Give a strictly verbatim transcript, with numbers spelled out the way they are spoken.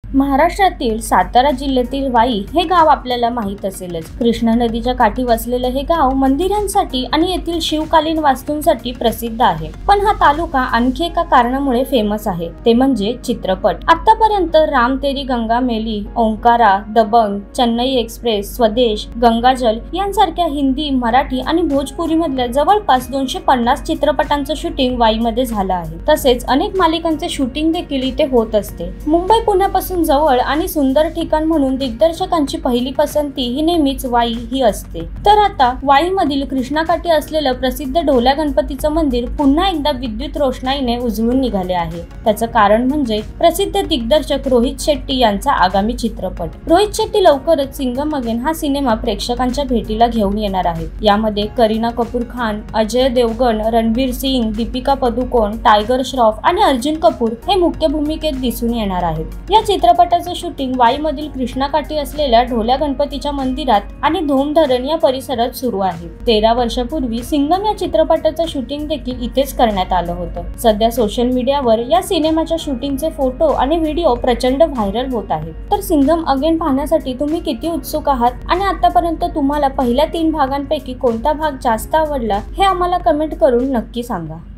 महाराष्ट्रातील सातारा जिल्ह्यातील वाई हे गाव आपल्याला माहित असेलच। कृष्णा नदीच्या काठी वसलेले हे गाव मंदिरांसाठी आणि येथील शिवकालीन वास्तूंसाठी प्रसिद्ध आहे। पण हा तालुका आणखी एका कारणामुळे फेमस आहे, ते म्हणजे चित्रपट। आतापर्यंत राम तेरी गंगा मेली, ओंकारा, दबंग, चेन्नई एक्सप्रेस, स्वदेश, गंगाजल यांसारख्या हिंदी, मराठी आणि भोजपुरी मधल्या जवळपास दोनशे पन्नास चित्रपटांचं शूटिंग वाईमध्ये झालं आहे। तसेच अनेक मालिकांचे शूटिंग देखील इथे होत असते। मुंबई पुण्यापासून जवळ आणि सुंदर ठिकाण म्हणून दिग्दर्शकांची पहिली पसंती ही नेहमीच वाई ही असते। तर आता वाई मधील कृष्णाकाठी असलेलं प्रसिद्ध ढोल्या गणपतीचं मंदिर पुन्हा एकदा विद्युत रोषणाईने उजळून निघाले आहे। त्याचं कारण म्हणजे प्रसिद्ध दिग्दर्शक रोहित शेट्टी यांचा आगामी चित्रपट। रोहित शेट्टी लवकरच सिंघम अगेन हा सिनेमा प्रेक्षकांच्या भेटीला घेऊन येणार आहे। यामध्ये करीना कपूर खान, अजय देवगण, रणवीर सिंग, दीपिका पदुकोण, टायगर श्रॉफ आणि अर्जुन कपूर हे मुख्य भूमिकेत दिसून येणार आहेत। या चित्रपटाचं शूटिंग वाई मधील कृष्णाकाठी असलेल्या ढोल्या गणपतीच्या मंदिरात आणि धोमधरण या परिसरात सुरू आहे। तेरा वर्षापूर्वी सिंघम या चित्रपटाचं शूटिंग देखील इथेच करण्यात आलं होतं। सध्या सोशल मीडियावर या सिनेमाच्या शूटिंगचे फोटो आणि व्हिडिओ प्रचंड व्हायरल होत आहेत। तर सिंघम अगेन पाहण्यासाठी तुम्ही किती उत्सुक आहात आणि आतापर्यंत तुम्हाला पहिल्या तीन भागांपैकी कोणता भाग जास्त आवडला हे आम्हाला कमेंट करून नक्की सांगा।